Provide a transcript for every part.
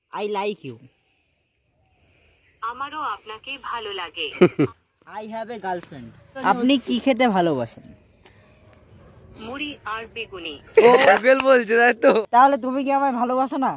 I like you. আমারও আপনাকে ভালো লাগে। I have a girlfriend. আপনি কি খেতে ভালোবাসেন? মুড়ি আর বেগুনি। ও গুগল বলছে তাই তো? তাহলে তুমি কি আমায় ভালোবাসো না?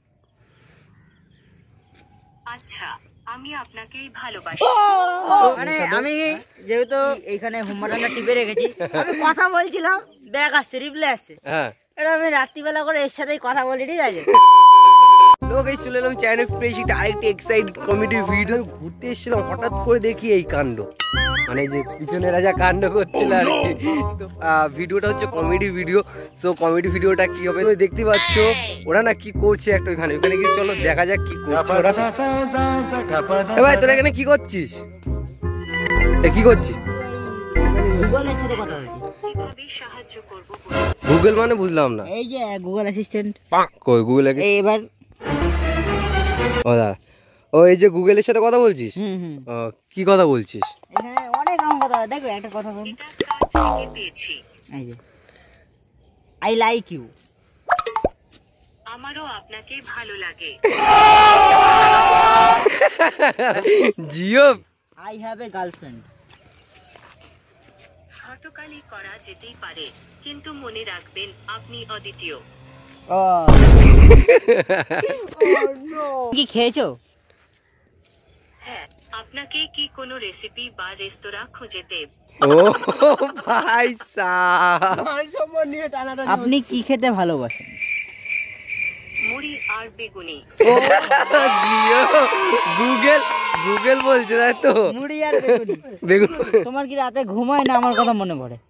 আচ্ছা, আমি আপনাকেই ভালোবাসি। মানে আমি যেহেতু এইখানে হোমওয়ার্কটা টিপে রেখেছি, আমি কথা বলছিলাম, দেখ আসছে, রিপ্লাই আসছে। হ্যাঁ, এটা আমি রাত্রিবেলা করে এর সাথেই কথা বলি, ঠিক আছে? লোক এই চলে এলাম চ্যানেল ফ্রেশি আরেকটি এক্সাইটেড কমেডি ভিডিও ঘুরতে এসেছিলাম, হঠাৎ করে দেখি এই কাণ্ড, মানে যে পিছনেরা যা কাণ্ড করছিল আর কি। তো ভিডিওটা হচ্ছে কমেডি ভিডিও। সো কমেডি ভিডিওটা কি হবে তুমি দেখতে পাচ্ছ, ওরা না কি করছে একটা ওইখানে গিয়ে চলো দেখা যাক কি করছে ওরা। এ ভাই তোরা এখানে কি করছিস? কি করছিস? গুগলের সাথে কথা বলছি। কিভাবে সাহায্য করব? গুগল মানে বুঝলাম না। এই যে গুগল অ্যাসিস্ট্যান্ট। কই গুগল? এবার ও দাঁড়া, ও এই যে গুগলের সাথে কথা বলছিস? ও, কি কথা বলছিস? এখানে অনেক রকম কথা হয়, দেখো একটা কথা বল। এটা সার্চ থেকে পেয়েছি। এই যে আই লাইক ইউ। আমারও আপনাকে ভালো লাগে। জিও। I have a girlfriend. হটকালি করা যেতেই পারে, কিন্তু মনে রাখবেন আপনি অদ্বিতীয়। ও কি খেয়েছো? হ্যাঁ, আপনাকে কি কোনো রেসিপি বা রেস্তোরাঁ খুঁজে দেব? ও ভাই সাব, আপনি কি খেতে ভালোবাসেন? মুড়ি আর বেগুনি। ও জিও। গুগল বলছে তাই তো? মুড়ি আর বেগুনি। বেগুন। তোমার কি রাতে ঘুমায় না আমার কথা মনে পড়ে?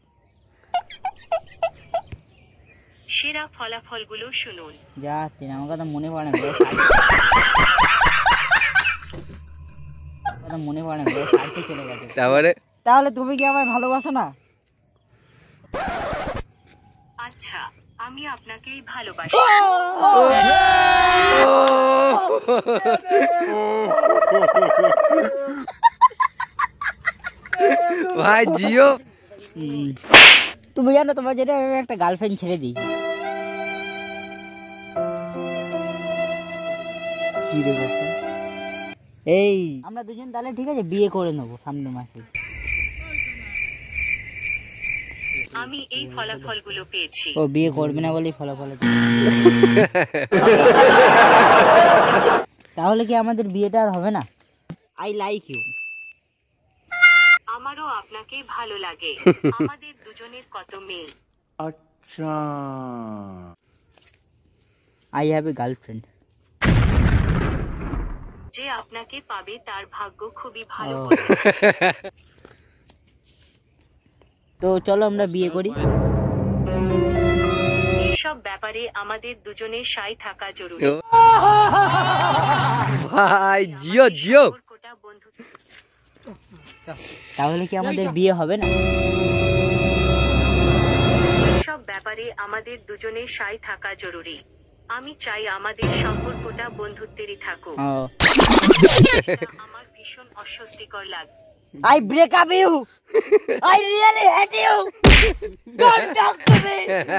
সেরা ফলাফলগুলো শুনুন। যা আমার কথা মনে পড়ে না, কথা মনে পড়ে না, সাইডে চলে গেছে। তাহলে তুমি কি আমায় ভালোবাসো না? আচ্ছা, আমি আপনাকেই ভালোবাসি। ভাই জিও। তুমি জানো তোমার জন্য আমি একটা গার্লফ্রেন্ড ছেড়ে দিই। কি রে বাবা? এই আমরা দুজন তাহলে ঠিক আছে বিয়ে করে নেবো সামনের মাসে। আমি এই ফলাফলগুলো পেয়েছি। ও বিয়ে করবে না বলেই ফলাফল। তাহলে কি আমাদের বিয়েটা আর হবে না? I like you. আমারও আপনাকে ভালো লাগে। আমাদের দুজনের কত মেয়ে? अच्छा আই হ্যাভ এ গার্লফ্রেন্ড। যে আপনাকে পাবে তার ভাগ্য খুবই ভালো। তো চলো আমরা বিয়ে করি। এইসব ব্যাপারে আমাদের দুজনের সাই থাকা জরুরি। ভাই জিও জিও। সম্পর্কটা বন্ধুত্ব। তাহলে কি আমাদের বিয়ে হবে না? এইসব ব্যাপারে আমাদের দুজনের সাই থাকা জরুরি। আমি চাই আমাদের সম্পর্কটা বন্ধুত্বেরই থাকুক। আমার ভীষণ অস্বস্তিকর লাগে। I break up you. I really hate you. Don't talk to me.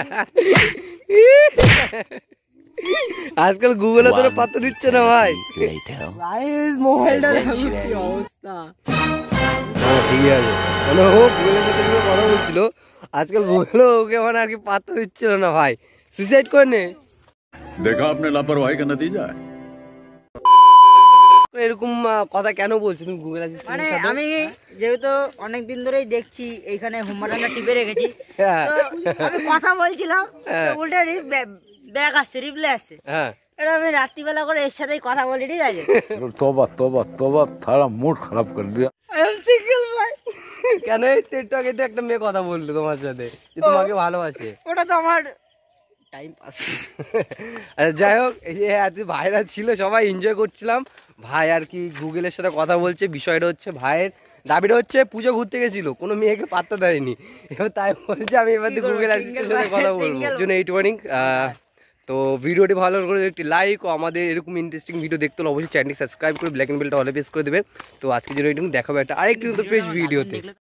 আজকাল গুগলে তোরা পাত্তা দিচ্ছে না ভাই। Guys, মোবাইলটা দেখো কি অবস্থা। ঠিক আছে, মানে ও গুগলের সাথে কি কথা বলছিল, আজকাল গুগলও ওকে মানে আর কি পাত্তা দিচ্ছিল না ভাই, সুইসাইড করে নে। देखा आपने लापरवाही का नतीजा है। এরকম কথা কেন বলছো তুমি গুগল মানে অ্যাসিস্ট্যান্টের সাথে? আমি যেহেতু অনেকদিন ধরেই দেখছি এইখানে হোমওয়ার্কটা টিপে রেখেছি, হ্যাঁ। তো আমি কথা বলছিলাম, হ্যাঁ। তো উল্টে ব্যাগ আসছে, রিপ্লাই আসছে। হ্যাঁ, এটা আমি রাত্রিবেলা করে এর সাথেই কথা বলি, ঠিক আছে? तौबा तौबा तौबा थारा मूड खराब कर दिया। সিঙ্গেল ভাই। কেন এই একটু আগে তো একটা মেয়ে কথা বললো তোমার সাথে যে তোমাকে ভালোবাসে। ওটা তো আমার টাইম পাস। আচ্ছা যাই হোক, এই যে আজ ভাইরা ছিল সবাই এনজয় করছিলাম, ভাই আর কি গুগলের সাথে কথা বলছে। বিষয়টা হচ্ছে ভাইয়ের দাবিটা হচ্ছে পুজো ঘুরতে গেছিল, কোনো মেয়েকে পাত্তা দেয়নি, এবার তাই বলছে আমি এবার গুগল অ্যাসিস্ট্যান্টের সাথে কথা বলবো। জন্য এইট ওয়ার্নিং। তো ভিডিওটি ভালো করে একটি লাইক ও আমাদের এরকম ইন্টারেস্টিং ভিডিও দেখতে হলে অবশ্যই চ্যানেলটি সাবস্ক্রাইব করে ব্ল্যাক এন্ড বেলটা অল প্রেস করে দেবে। তো আজকে জন্য এইটুকু দেখাবো একটা আরেকটি নতুন ফ্রেশ ভিডিওতে।